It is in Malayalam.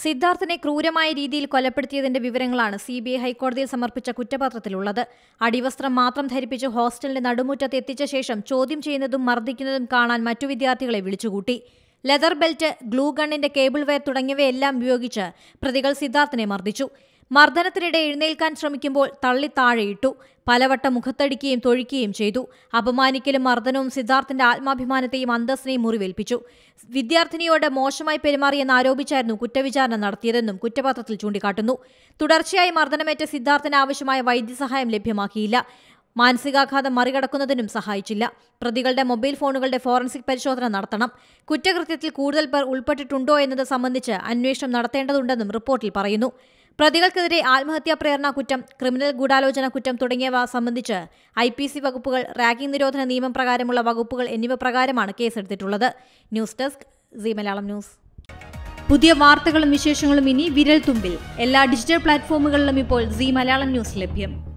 സിദ്ധാർത്ഥിനെ ക്രൂരമായ രീതിയിൽ കൊലപ്പെടുത്തിയതിന്റെ വിവരങ്ങളാണ് സിബിഐ ഹൈക്കോടതിയിൽ സമർപ്പിച്ച കുറ്റപത്രത്തിലുള്ളത്. അടിവസ്ത്രം മാത്രം ധരിപ്പിച്ച് ഹോസ്റ്റലിന്റെ നടുമുറ്റത്ത് എത്തിച്ച ശേഷം ചോദ്യം ചെയ്യുന്നതും മർദ്ദിക്കുന്നതും കാണാൻ മറ്റു വിദ്യാർത്ഥികളെ വിളിച്ചുകൂട്ടി. ലെതർ ബെൽറ്റ്, ഗ്ലൂ ഗണ്ണിന്റെ കേബിൾ വയർ തുടങ്ങിയവയെല്ലാം ഉപയോഗിച്ച് പ്രതികൾ സിദ്ധാർത്ഥിനെ മർദ്ദിച്ചു. മർദ്ദനത്തിനിടെ എഴുന്നേൽക്കാൻ ശ്രമിക്കുമ്പോൾ തള്ളി താഴെയിട്ടു. പലവട്ടം മുഖത്തടിക്കുകയും തൊഴിക്കുകയും ചെയ്തു. അപമാനിക്കലും മർദ്ദനവും സിദ്ധാർത്ഥിന്റെ ആത്മാഭിമാനത്തെയും അന്തസ്സിനെയും മുറിവേൽപ്പിച്ചു. വിദ്യാർത്ഥിനിയോട് മോശമായി പെരുമാറിയെന്ന് ആരോപിച്ചായിരുന്നു കുറ്റവിചാരണ നടത്തിയതെന്നും കുറ്റപത്രത്തിൽ ചൂണ്ടിക്കാട്ടുന്നു. തുടർച്ചയായി മർദ്ദനമേറ്റ സിദ്ധാർത്ഥിന് ആവശ്യമായ വൈദ്യസഹായം ലഭ്യമാക്കിയില്ല. മാനസികാഘാതം മറികടക്കുന്നതിനും സഹായിച്ചില്ല. പ്രതികളുടെ മൊബൈൽ ഫോണുകളുടെ ഫോറൻസിക് പരിശോധന നടത്തണം. കുറ്റകൃത്യത്തിൽ കൂടുതൽ പേർ ഉൾപ്പെട്ടിട്ടുണ്ടോ എന്നത് സംബന്ധിച്ച് അന്വേഷണം നടത്തേണ്ടതുണ്ടെന്നും റിപ്പോർട്ടിൽ പറയുന്നു. പ്രതികൾക്കെതിരെ ആത്മഹത്യാ പ്രേരണ കുറ്റം, ക്രിമിനൽ ഗൂഢാലോചന കുറ്റം തുടങ്ങിയവ സംബന്ധിച്ച് IPC വകുപ്പുകൾ, റാഗിംഗ് നിരോധന നിയമം പ്രകാരമുള്ള വകുപ്പുകൾ എന്നിവ പ്രകാരമാണ് കേസെടുത്തിട്ടുള്ളത്. News desk, Zee Malayalam news. പുതിയ വാർത്തകളും വിശേഷങ്ങളും ഇനി വിരൽ തുമ്പിൽ. എല്ലാ ഡിജിറ്റൽ പ്ലാറ്റ്ഫോമുകളിലും ഇപ്പോൾ സീ മലയാളം ന്യൂസ് ലഭ്യം.